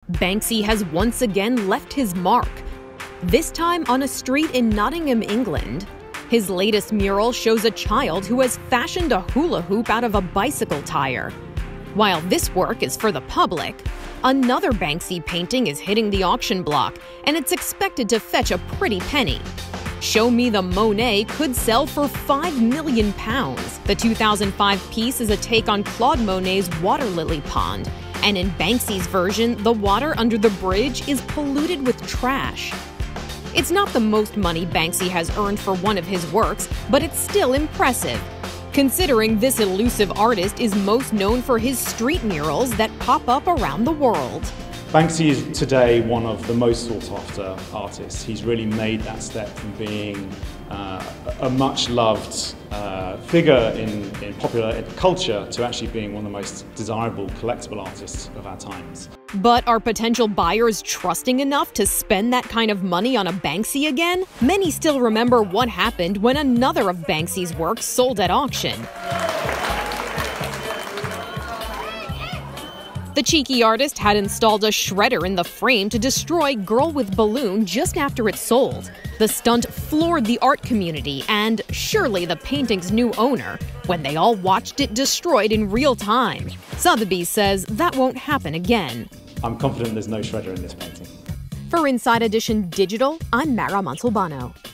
Banksy has once again left his mark, this time on a street in Nottingham, England. His latest mural shows a child who has fashioned a hula hoop out of a bicycle tire. While this work is for the public, another Banksy painting is hitting the auction block, and it's expected to fetch a pretty penny. Show Me the Monet could sell for £5 million. The 2005 piece is a take on Claude Monet's water lily pond, and in Banksy's version, the water under the bridge is polluted with trash. It's not the most money Banksy has earned for one of his works, but it's still impressive, considering this elusive artist is most known for his street murals that pop up around the world. Banksy is today one of the most sought-after artists. He's really made that step from being a much-loved figure in popular culture to actually being one of the most desirable collectible artists of our times. But are potential buyers trusting enough to spend that kind of money on a Banksy again? Many still remember what happened when another of Banksy's works sold at auction. The cheeky artist had installed a shredder in the frame to destroy Girl with Balloon just after it sold. The stunt floored the art community and surely the painting's new owner when they all watched it destroyed in real time. Sotheby's says that won't happen again. I'm confident there's no shredder in this painting. For Inside Edition Digital, I'm Montalbano.